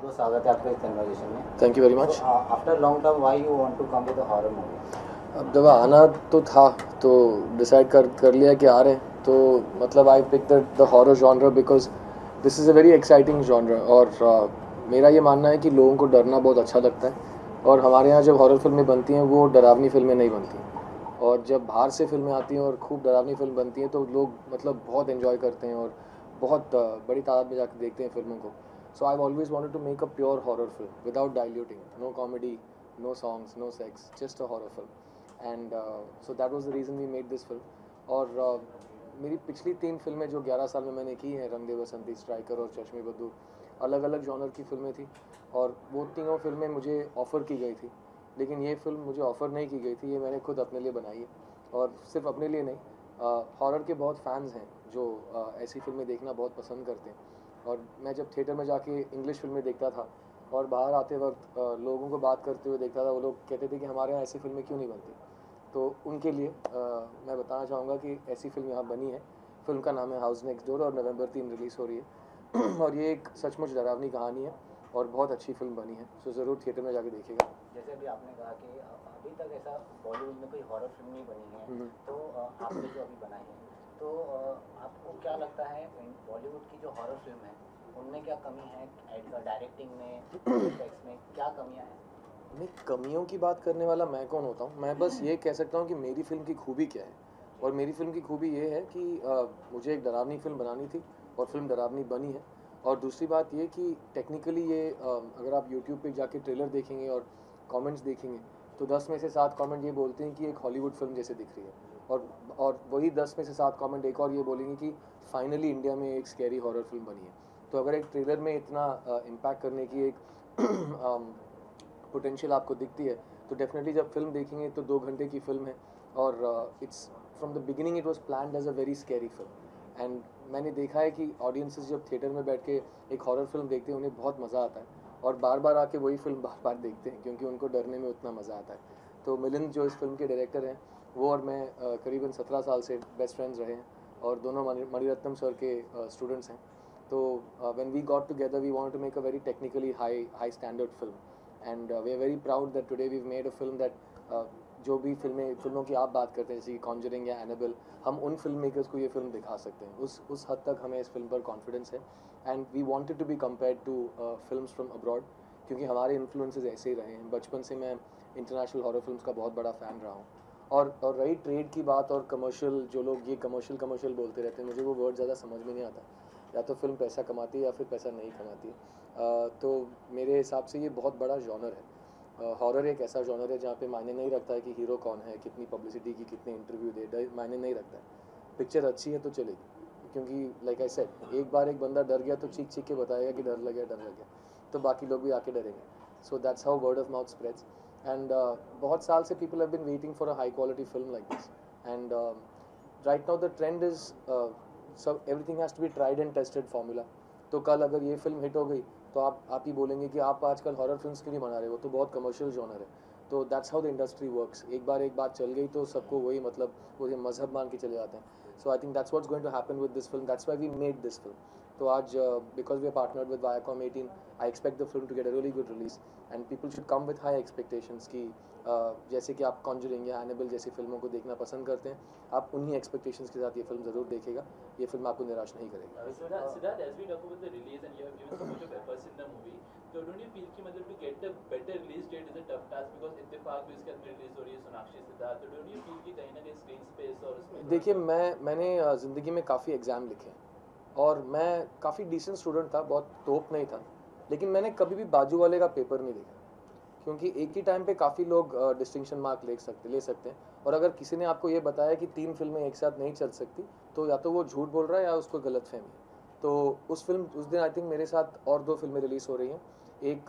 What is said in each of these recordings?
बहुत स्वागत है आपका इस कन्वर्सेशन में। Thank you very much. After long term why you want to come with a horror movie? अब जब आना तो था तो डिसाइड कर लिया कि आ रहे हैं, तो मतलब I pick the horror genre because this is a very exciting genre. और मेरा ये मानना है कि लोगों को डरना बहुत अच्छा लगता है, और हमारे यहाँ जब हॉरर फिल्में बनती हैं वो डरावनी फिल्में नहीं बनती, और जब बाहर से फिल्में आती हैं और खूब डरावनी फिल्म बनती हैं तो लोग मतलब बहुत एंजॉय करते हैं और बहुत बड़ी तादाद में जाकर देखते हैं फिल्मों को। So I always wanted to make a pure horror film without diluting, no comedy, no songs, no sex, just a horror film. And so that was the reason we made this film. और मेरी पिछली 3 फिल्में जो 11 साल में मैंने की हैं, रंग दे बसंती, स्ट्राइकर और चश्मे बदू, अलग अलग जॉनर की फिल्में थी, और वो तीनों फिल्में मुझे ऑफ़र की गई थी, लेकिन ये फिल्म मुझे ऑफ़र नहीं की गई थी, ये मैंने खुद अपने लिए बनाई है। और सिर्फ अपने लिए नहीं, हॉरर के बहुत फैंस हैं जो ऐसी फिल्में देखना बहुत पसंद करते हैं। और मैं जब थिएटर में जाके इंग्लिश फिल्में देखता था और बाहर आते वक्त लोगों को बात करते हुए देखता था, वो लोग कहते थे कि हमारे यहाँ ऐसी फिल्में क्यों नहीं बनती। तो उनके लिए मैं बताना चाहूँगा कि ऐसी फिल्म यहाँ बनी है। फिल्म का नाम है हाउस नेक्स्ट डोर और नवंबर 3 रिलीज़ हो रही है और ये एक सचमुच डरावनी कहानी है और बहुत अच्छी फिल्म बनी है, सो ज़रूर थिएटर में जाके देखिएगा। जैसे अभी आपने कहा कि अभी तक ऐसा बॉलीवुड में कोई हॉरर फिल्म नहीं बनी है, तो आपने जो अभी बनाई है, तो आपको क्या लगता है बॉलीवुड की जो हॉरर फिल्म है उनमें क्या कमी है? डायरेक्टिंग में, इफेक्ट्स में क्या कमियां हैं? नहीं, कमियों की बात करने वाला मैं कौन होता हूँ। मैं बस ये कह सकता हूँ कि मेरी फिल्म की खूबी क्या है, और मेरी फिल्म की खूबी ये है कि मुझे एक डरावनी फिल्म बनानी थी और फिल्म डरावनी बनी है। और दूसरी बात ये कि टेक्निकली ये अगर आप यूट्यूब पे जाके ट्रेलर देखेंगे और कमेंट्स देखेंगे तो 10 में से 7 कमेंट ये बोलते हैं कि एक हॉलीवुड फिल्म जैसे दिख रही है, और वही 10 में से 7 कमेंट एक और ये बोलेंगे कि फाइनली इंडिया में एक स्कैरी हॉरर फिल्म बनी है। तो अगर एक ट्रेलर में इतना इम्पैक्ट करने की एक पोटेंशियल आपको दिखती है, तो डेफिनेटली जब फिल्म देखेंगे तो 2 घंटे की फिल्म है, और it's from the beginning it was planned as a very scary film. And मैंने देखा है कि ऑडियंसेस जब थिएटर में बैठ के एक हॉरर फिल्म देखते हैं उन्हें बहुत मज़ा आता है, और बार बार आके वही फिल्म बार बार देखते हैं क्योंकि उनको डरने में उतना मज़ा आता है। तो मिलिंद जो इस फिल्म के डायरेक्टर हैं, वो और मैं करीबन 17 साल से बेस्ट फ्रेंड्स रहे हैं, और दोनों मणिरत्नम सर के स्टूडेंट्स हैं। तो when we got together we wanted to make a very technically high standard film, and we are very proud that today we made a film that जो भी फिल्मों की आप बात करते हैं जैसे कि कॉन्जरिंग या एनाबेल, हम उन फिल्म मेकर्स को ये फिल्म दिखा सकते हैं। उस हद तक हमें इस फिल्म पर कॉन्फिडेंस है, and we wanted to be compared to films from abroad, क्योंकि हमारे इन्फ्लुएंसेस ऐसे ही रहे हैं। बचपन से मैं इंटरनेशनल हॉरर फिल्म्स का बहुत बड़ा फ़ैन रहा हूँ। और रही ट्रेड की बात और कमर्शियल, जो लोग ये कमर्शियल बोलते रहते हैं, मुझे वो वर्ड ज़्यादा समझ में नहीं आता। या तो फिल्म पैसा कमाती है या फिर पैसा नहीं कमाती है। तो मेरे हिसाब से ये बहुत बड़ा जॉनर है। हॉरर एक ऐसा जॉनर है जहाँ पे मायने नहीं रखता है कि हीरो कौन है, कितनी पब्लिसिटी की, कितने इंटरव्यू दे, मायने नहीं रखता है। पिक्चर अच्छी है तो चलेगी, क्योंकि लाइक आई सेड, एक बार एक बंदा डर गया तो चीख चीख के बताएगा कि डर लग गया, तो बाकी लोग भी आके डरेंगे। So that's how word of mouth spreads. And बहुत साल से people have been waiting for a high quality film like this, and right now the trend is सब everything has to be tried and tested formula. तो कल अगर ये film hit हो गई तो आप ही बोलेंगे कि आप आजकल हॉरर फिल्म्स क्यों नहीं बना रहे हो, तो बहुत कमर्शियल जॉनर है। तो that's how the industry works. एक बात चल गई तो सबको वही, मतलब वो ये मजहब मान के चले जाते हैं। So I think that's what's going to happen with this film, that's why we made this film. तो आज because we are partnered with Viacom 18, I expect the film to get a really good release, and people should come with high expectations की जैसे कि आप Conjuring या Annabelle जैसी फिल्मों को देखना पसंद करते हैं, आप उन्हीं एक्सपेक्टेशंस के साथ ये फिल्म ज़रूर देखिएगा। ये फिल्म आपको निराश नहीं करेगी। Siddharth, as we talk about the release and you have given so much of efforts in the movie, so don't you feel कि मतलब to get the better release date is a tough task because इत्तेफाक भी इसके अंदर release हो रही है, सोनाक्षी सिद्धार्थ, तो don't you feel कि कहीं ना कहीं स्क्रीन स्पेस और उसमें देखिए, मैंने ज़िंदगी में काफ़ी एग्ज़ाम लिखे हैं, और मैं काफ़ी डिसेंट स्टूडेंट था, बहुत तोप नहीं था, लेकिन मैंने कभी भी बाजू वाले का पेपर नहीं देखा, क्योंकि एक ही टाइम पे काफ़ी लोग डिस्टिंक्शन मार्क ले सकते हैं। और अगर किसी ने आपको ये बताया कि 3 फिल्में एक साथ नहीं चल सकती, तो या तो वो झूठ बोल रहा है या उसको गलतफहमी है। तो उस दिन आई थिंक मेरे साथ और 2 फिल्में रिलीज़ हो रही हैं, एक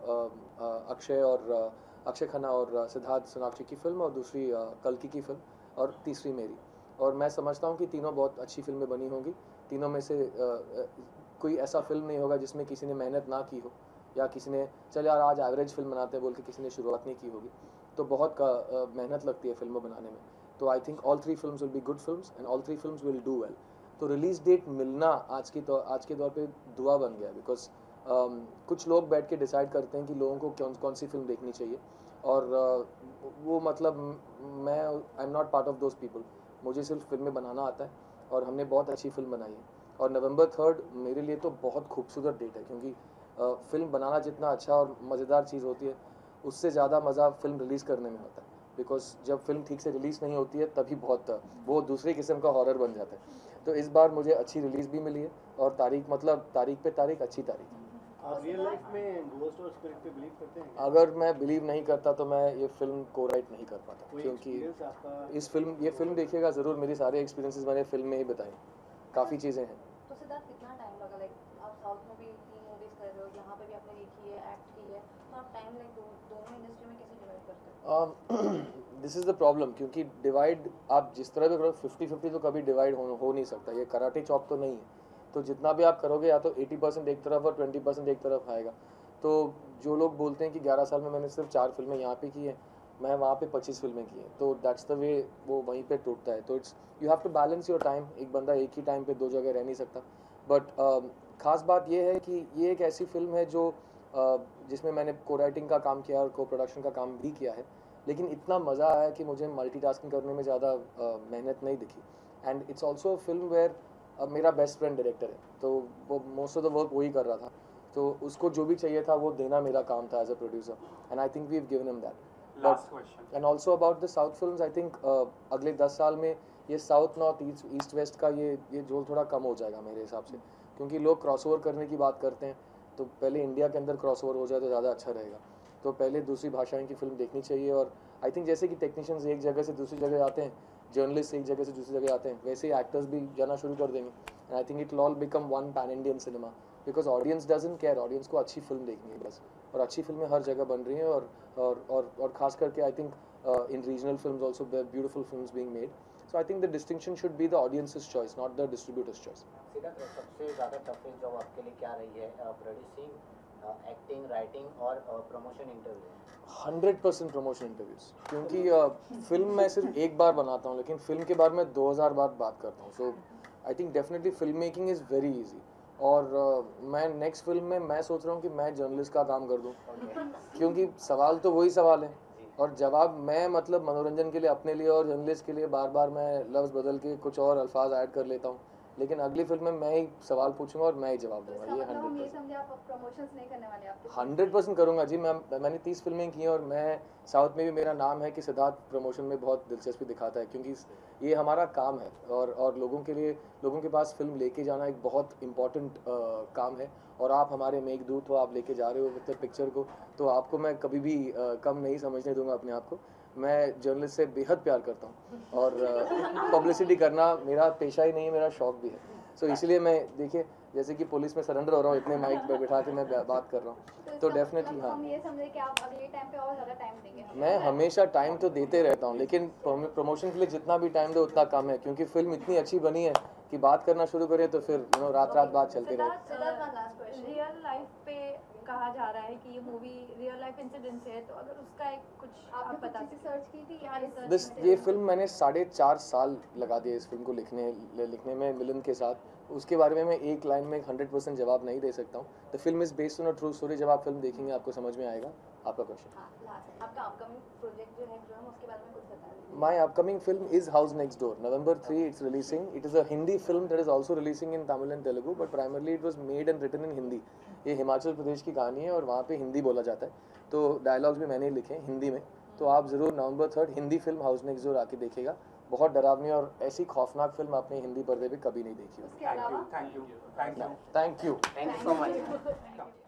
अक्षय खन्ना और सिद्धार्थ सोनाक्षी की फिल्म, और दूसरी कल्कि की फिल्म, और तीसरी मेरी। और मैं समझता हूँ कि तीनों बहुत अच्छी फिल्में बनी होंगी। तीनों में से कोई ऐसा फिल्म नहीं होगा जिसमें किसी ने मेहनत ना की हो, या किसी ने चल यार आज एवरेज फिल्म बनाते हैं बोल के किसी ने शुरुआत नहीं की होगी। तो बहुत मेहनत लगती है फिल्मों बनाने में। तो I think all 3 films will be good films and all 3 films will do well. तो रिलीज डेट मिलना आज के दौर पे दुआ बन गया, बिकॉज कुछ लोग बैठ के डिसाइड करते हैं कि लोगों को कौन सी फिल्म देखनी चाहिए, और वो मतलब मैं I am not part of those people. मुझे सिर्फ फिल्में बनाना आता है और हमने बहुत अच्छी फिल्म बनाई है। और नवंबर 3 मेरे लिए तो बहुत खूबसूरत डेट है, क्योंकि फिल्म बनाना जितना अच्छा और मज़ेदार चीज़ होती है, उससे ज़्यादा मज़ा फिल्म रिलीज़ करने में होता है। बिकॉज जब फिल्म ठीक से रिलीज़ नहीं होती है तभी बहुत वो दूसरे किस्म का हॉरर बन जाता है। तो इस बार मुझे अच्छी रिलीज़ भी मिली है, और तारीख मतलब तारीख पे तारीख, अच्छी तारीख। आप रियल लाइफ में घोस्ट और स्पिरिट पे बिलीव करते हैं? अगर मैं बिलीव नहीं करता तो मैं ये फिल्म को राइट नहीं कर पाता, क्योंकि ये फिल्म देखिएगा ज़रूर। मेरी सारे एक्सपीरियंसेस मैंने फिल्म में ही बताए, काफ़ी चीज़ें हैं। तो सिद्धार्थ, कितना टाइम लगा? लाइक आप साउथ में भी 3 मूवीज कर रहे हो, यहाँ पे भी आपने लिखी है, एक्ट की है, तो आप टाइम लाइक दोनों इंडस्ट्री में कैसे डिवाइड करते हो? दिस इज़ द प्रॉब्लम, क्योंकि डिवाइड आप जिस तरह भी करो 50-50 तो कभी डिवाइड हो नहीं सकता। ये कराटे चॉप तो नहीं है। तो जितना भी आप करोगे या तो 80% एक तरफ और 20% एक तरफ आएगा। तो जो लोग बोलते हैं कि 11 साल में मैंने सिर्फ 4 फिल्में यहाँ पे की हैं, मैं वहाँ पे 25 फिल्में की हैं, तो दैट्स द वे वो वहीं पे टूटता है। तो it's you have to balance your time. एक बंदा एक ही टाइम पे 2 जगह रह नहीं सकता। बट ख़ास बात ये है कि ये एक ऐसी फिल्म है जो जिसमें मैंने को राइटिंग का काम किया और को प्रोडक्शन का काम भी किया है, लेकिन इतना मज़ा आया कि मुझे मल्टीटास्किंग करने में ज़्यादा मेहनत नहीं दिखी। And it's also a film where मेरा बेस्ट फ्रेंड डायरेक्टर है, तो वो मोस्ट ऑफ द वर्क वही कर रहा था, तो उसको जो भी चाहिए था वो देना मेरा काम था as a producer, and I think we have given him that. Last question. And also about the south films, I think अगले 10 साल में ये साउथ नॉर्थ ईस्ट वेस्ट का ये जोल थोड़ा कम हो जाएगा मेरे हिसाब से, क्योंकि लोग क्रॉसओवर करने की बात करते हैं, तो पहले इंडिया के अंदर क्रॉसओवर हो जाए तो ज़्यादा अच्छा रहेगा। तो पहले दूसरी भाषाएं की फिल्म देखनी चाहिए, और आई थिंक जैसे कि टेक्नीशियंस एक जगह से दूसरी जगह आते हैं, जर्नलिस्ट एक जगह से दूसरी जगह आते हैं, वैसे ही एक्टर्स भी जाना शुरू कर देंगे। And I think it will all become one pan Indian cinema, because audience doesn't care. Audience को अच्छी फिल्म देखनी है बस, और अच्छी फिल्में हर जगह बन रही हैं, और खास करके I think in regional films also beautiful films being made. So I think the distinction should be the audiences choice, not the distributors choice. Siddharth, सबसे ज़्यादा टफेस्ट जॉब आपके लिए क्या रही है? प्रोड्यूसिंग, एक्टिंग, राइटिंग और प्रमोशन इंटरव्यू? 100% प्रमोशन इंटरव्यूज, क्योंकि film मैं सिर्फ एक बार बनाता हूँ, लेकिन फिल्म के बारे में 2000 बार बात करता हूँ। So I think definitely film making is very easy. और मैं नेक्स्ट फिल्म में मैं सोच रहा हूँ कि मैं जर्नलिस्ट का काम कर दूँ, क्योंकि सवाल तो वही सवाल है, और जवाब मैं मतलब मनोरंजन के लिए अपने लिए और जर्नलिस्ट के लिए बार बार मैं लफ्ज़ बदल के कुछ और अल्फाज ऐड कर लेता हूँ, लेकिन अगली फिल्म में मैं ही सवाल पूछूंगा और मैं ही जवाब दूंगा। ये 100% करूँगा जी। मैंने 30 फिल्में की हैं, और मैं साउथ में भी मेरा नाम है कि सिद्धार्थ प्रमोशन में बहुत दिलचस्पी दिखाता है, क्योंकि ये हमारा काम है, और लोगों के लिए लोगों के पास फिल्म लेके जाना एक बहुत इम्पॉर्टेंट काम है। और आप हमारे मेघदूत हो, आप लेके जा रहे हो मतलब पिक्चर को, तो आपको मैं कभी भी कम नहीं समझने दूंगा अपने आप को। मैं जर्नलिस्ट से बेहद प्यार करता हूँ, और पब्लिसिटी करना मेरा पेशा ही नहीं है, मेरा शौक भी है। सो इसलिए मैं देखिए जैसे कि पुलिस में सरेंडर हो रहा हूँ, इतने माइक पे बैठा के मैं बात कर रहा हूँ, तो डेफिनेटली हाँ, हम ये समझे कि आप अगले टाइम पे और ज़्यादा टाइम देंगे? मैं हमेशा टाइम तो देते रहता हूँ, लेकिन प्रमोशन के लिए जितना भी टाइम दो उतना कम है, क्योंकि फिल्म इतनी अच्छी बनी है कि बात करना शुरू करें तो फिर रात रात बात चलती रहे। रियल लाइफ पे कहा जा रहा है कि ये मूवी रियल लाइफ इंसिडेंट है, तो अगर उसका एक कुछ आप बता सकते? सर्च की थी या रिसर्च? ये फिल्म मैंने 4.5 साल लगा दिए इस फिल्म को लिखने में मिलन के साथ। उसके बारे में मैं एक लाइन में 100% जवाब नहीं दे सकता हूँ। The film is based on a true story. जब आप फिल्म देखेंगे आपको समझ में आएगा। आपका क्वेश्चन? आपका अपकमिंग प्रोजेक्ट जो है उसके बारे में कुछ बता दीजिए। My upcoming film is House Next Door. November 3 it's releasing. It is a Hindi film that is also releasing in Tamil and Telugu, but primarily it was made and written in Hindi. ये हिमाचल प्रदेश की कहानी है और वहाँ पे हिंदी बोला जाता है, तो डायलॉग्स भी मैंने लिखे हैं हिंदी में। तो आप ज़रूर November 3 Hindi film house next door आके देखिएगा। बहुत डरावनी और ऐसी खौफनाक फिल्म आपने हिंदी पर्दे पे कभी नहीं देखी होगी। Thank you thank you thank you so much.